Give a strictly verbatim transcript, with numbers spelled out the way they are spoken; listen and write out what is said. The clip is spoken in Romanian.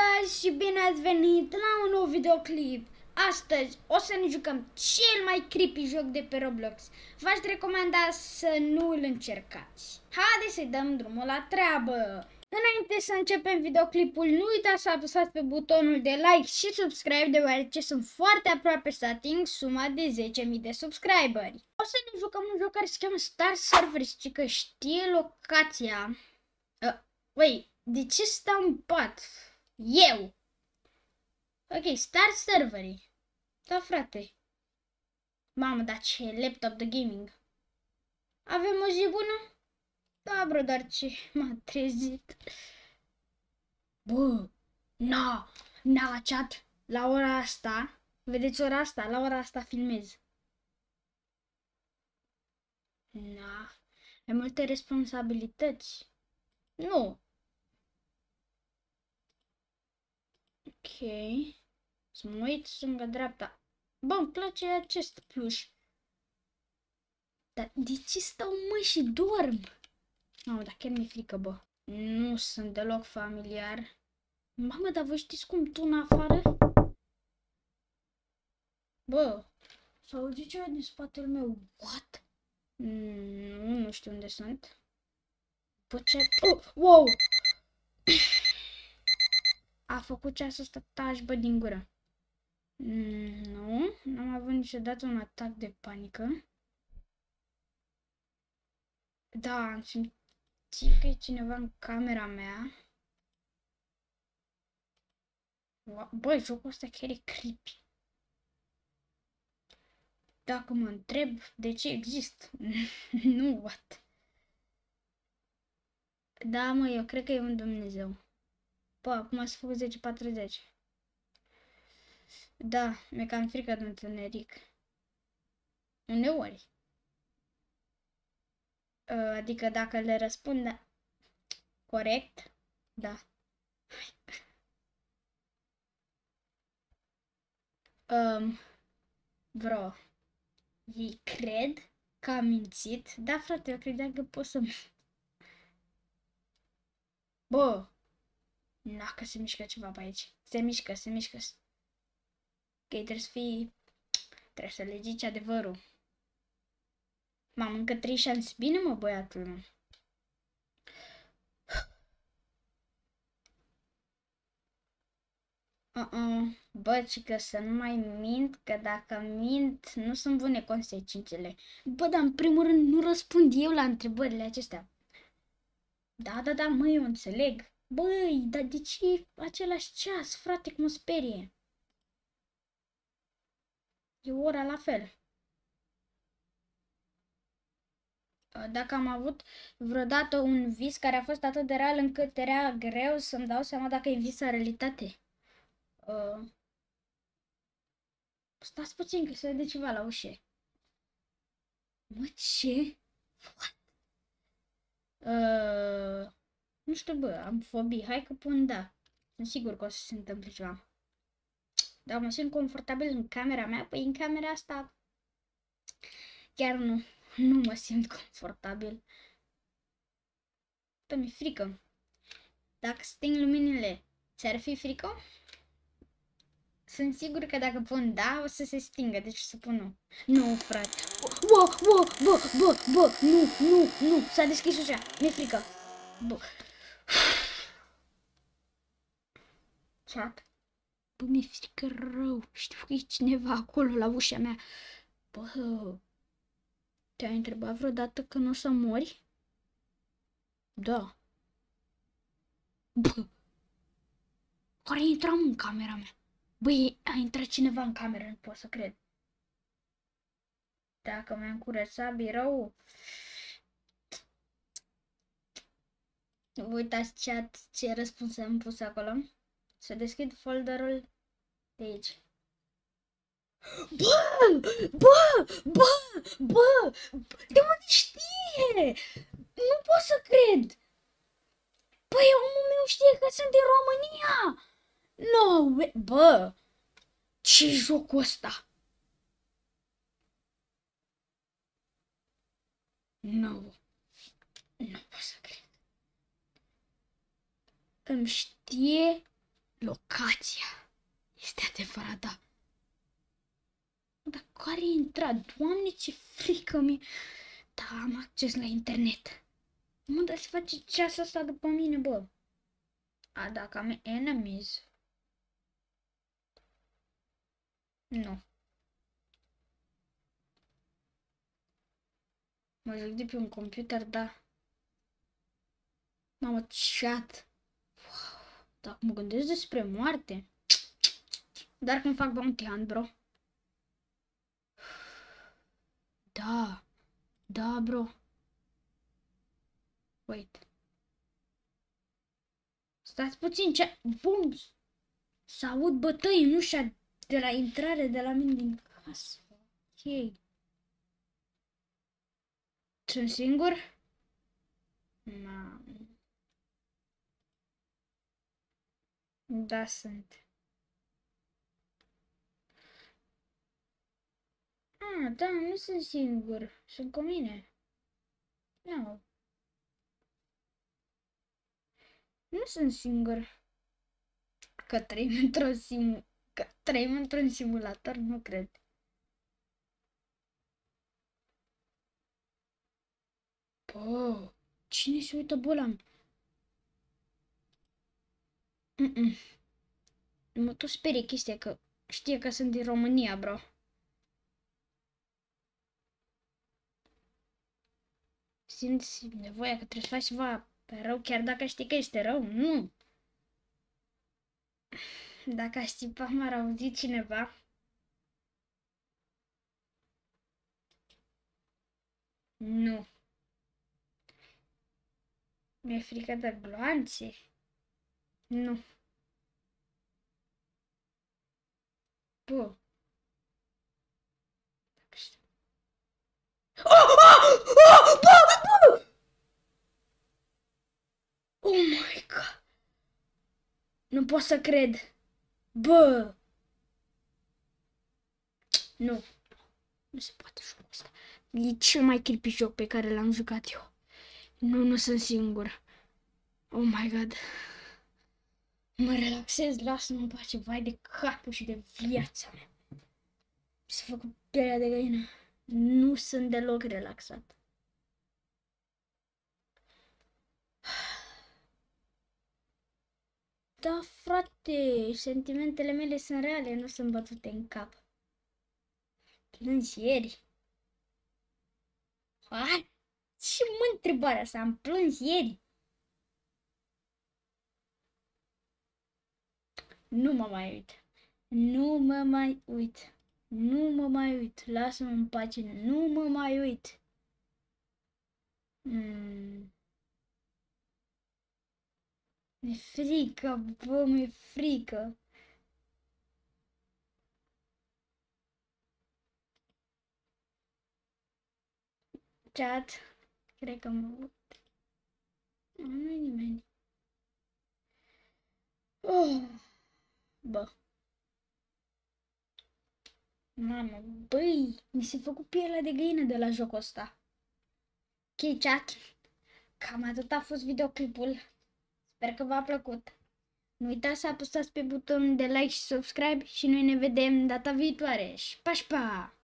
guys și bine ați venit la un nou videoclip. Astăzi o să ne jucăm cel mai creepy joc de pe Roblox. V-aș recomanda să nu îl încercați. Haideți să-i dăm drumul la treabă. Înainte să începem videoclipul, nu uitați să apăsați pe butonul de like și subscribe, deoarece sunt foarte aproape să ating suma de zece mii de subscriberi. O să ne jucăm un joc care se cheamă Star Server și că știe locația. Uh, Wait, de ce stau în pat? Eu! Ok, Star Serverii. Da, frate. Mamă, dar ce laptop de gaming. Avem o zi bună? Da, bro, dar ce m-a trezit. Bă, na, na, chat. La ora asta, vedeți ora asta? La ora asta filmez. Na, ai multe responsabilități. Nu. Ok. Să mă uit stânga-dreapta. Bă, îmi place acest pluș. Dar de ce stau, mă, și dorm? Mamă, dar chiar mi-e frică, bă. Nu sunt deloc familiar. Mamă, dar voi știți cum tună afară? Bă, s-a auzit ceva din spatele meu. What? Nu, nu știu unde sunt. Bă, ce... Oh, wow! A făcut ceasul ăsta taci, bă, din gură. Mm, nu, n-am avut niciodată un atac de panică. Da, am simțit că e cineva în camera mea. Băi, jocul ăsta chiar e creepy. Dacă mă întreb de ce exist, nu, what? Da, mă, eu cred că e un Dumnezeu. Bă, acum s-a făcut zece patruzeci. Da, mi-e cam frică de întuneric. Uneori. Adică dacă le răspund da, corect, da. Um, bro, ei cred că am mințit? Da, frate, eu credeam că pot să... Bă, na, că se mișcă ceva pe aici. Se mișcă, se mișcă. Ok, trebuie să fii... Trebuie să le zici adevărul. Mamă, încă trei șanse. Bine, mă, băiatul meu. Uh-uh. Bă, cică, să nu mai mint, că dacă mint, nu sunt bune consecințele. Bă, dar în primul rând nu răspund eu la întrebările acestea. Da, da, da, mă, eu înțeleg. Băi, dar de ce e același ceas, frate, cum mă sperie? E ora la fel. Dacă am avut vreodată un vis care a fost atât de real încât era greu să-mi dau seama dacă e vis sau realitate. Uh, stați puțin că se vede ceva la ușă. Mă, ce? What? Uh, nu știu, bă, am fobii. Hai că pun da. Sunt sigur că o să se întâmple ceva. Dar mă simt confortabil în camera mea. Păi în camera asta chiar nu. Nu mă simt confortabil. Păi mi-e frică. Dacă sting luminile, ți-ar fi frică? Sunt sigur că dacă pun da, o să se stingă, deci să pun nu. Nu, frate. Bă, bă, bă, bă, bă, nu, nu, nu, s-a deschis ușa, mi-e frică. Bă. Chat. Bă, mi-e frică rău. Știu că e cineva acolo la ușa mea. Bă, te-ai întrebat vreodată că nu o să mori? Da. Bă, care intram în camera mea? Băi, a intrat cineva în cameră, nu pot să cred. Dacă mi-am curățat birou... Uitați chat ce răspuns am pus acolo. Să deschid folderul de aici. Bă! Bă! Bă! Bă! De unde știe? Nu pot să cred! Păi omul meu știe că sunt din România! No, bă! Ce jocul ăsta? Nu. Nu pot să cred. Îmi știe Locația. Este adevărat, da. Dar care e intrat? Doamne, ce frică mi-e. Da, am acces la internet. Mă, dar se face ceasul ăsta după mine, bă. A, dacă am enemies. Nu. Mă joc de pe un computer, da. Mamă, chat. Wow. Dacă mă gândesc despre moarte. Dar când fac bounty hunt, bro. Da. Da, bro. Wait. Stați puțin, ce... Bum! S-aud bătăi în ușa de la intrare de la mine din casă. Ok. Sunt singur? Mamă. Da, sunt. Ah, da, nu sunt singur. Sunt cu mine. Nu. Nu sunt singur. Că trăim într-un sim... Că trăim într-un simulator, nu cred. Bă, cine se uită, bă, la... Mm-mm. Mă tot sperie chestia că știe că sunt din România, bro. Simți nevoia că trebuie să faci ceva pe rău, chiar dacă știi că este rău? Nu! Dacă aș tipa, m-ar auzi cineva. Nu. Mi-e frică de gloanțe? Nu. Bă. Oh, oh, oh, bă, bă! Oh my god. Nu pot să cred. Bă. Nu. Nu se poate jocul ăsta. E cel mai creepy joc pe care l-am jucat eu. Nu, nu sunt singur. Oh my god. Mă relaxez, lasă-mă în pace, vai de capul și de viața mea. Se fac pielea de găină. Nu sunt deloc relaxat. Da, frate, sentimentele mele sunt reale, nu sunt bătute în cap. Plângi ieri? Ha? Ce mă întrebarea asta? Am plâns ieri? Nu mă mai uit. Nu mă mai uit. Nu mă mai uit. Lasă-mă în pace. Nu mă mai uit. Mm. Mi-e frică, bă, mi-e frică. Chat. Cred că mă uit. Nu, nu-i nimeni. Oh. Bă. Mamă, băi, mi s-a făcut pielea de găină de la jocul ăsta. Ok, chat. Cam atât a fost videoclipul. Sper că v-a plăcut. Nu uitați să apăsați pe butonul de like și subscribe și noi ne vedem data viitoare. Și pa, pa!